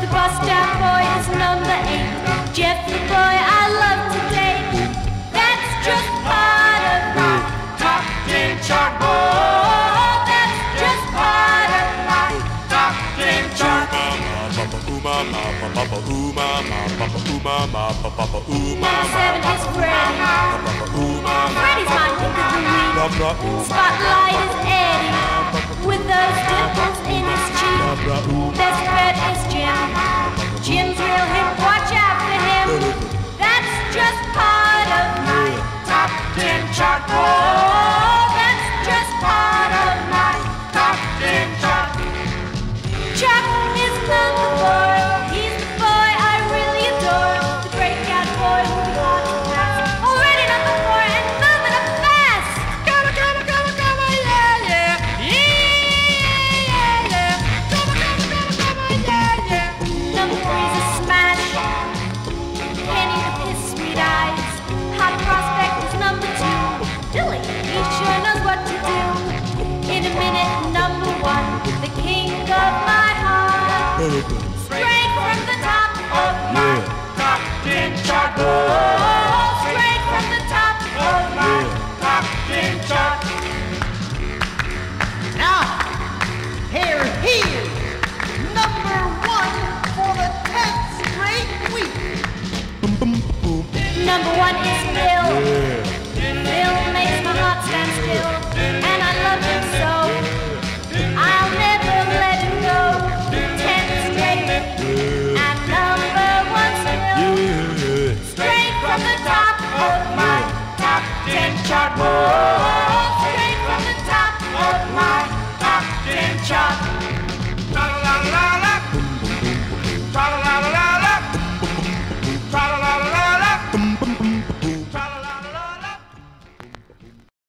The bus-down boy is number 8. Jeff the boy I love to date. That's just part of my top 10 chart. Oh, that's just part of my top 10 chart. Number 7 is Freddy. Freddy's my pick of the week. Spotlight is Eddie, with those dimples in his cheek. Best bet is Jim. Jim's real hip, watch out for him. That's just part of my top 10 chart. Oh, that's just part of my top 10 chart. Chuck is number 4. He's the boy I really adore. The breakout boy who we want to pass. Already number 4 and moving up fast. Come on, yeah, yeah. Yeah, yeah. Come on, yeah, yeah. Number 3 is a smash. Penny with his sweet eyes. Hot prospect is number 2. Billy, he sure knows what to do. In a minute, number 1, the king of my heart. Straight from the top of my top 10 chart. Oh, straight from the top of my top 10 chart. Now, here he is, number 1 for the 10th straight week. Number 1 is Bill. Bill makes my heart stand still, and I love him so. I'll never let him go. 10 straight, and number 1 still. Straight from the top of my top 10 chart. Oh,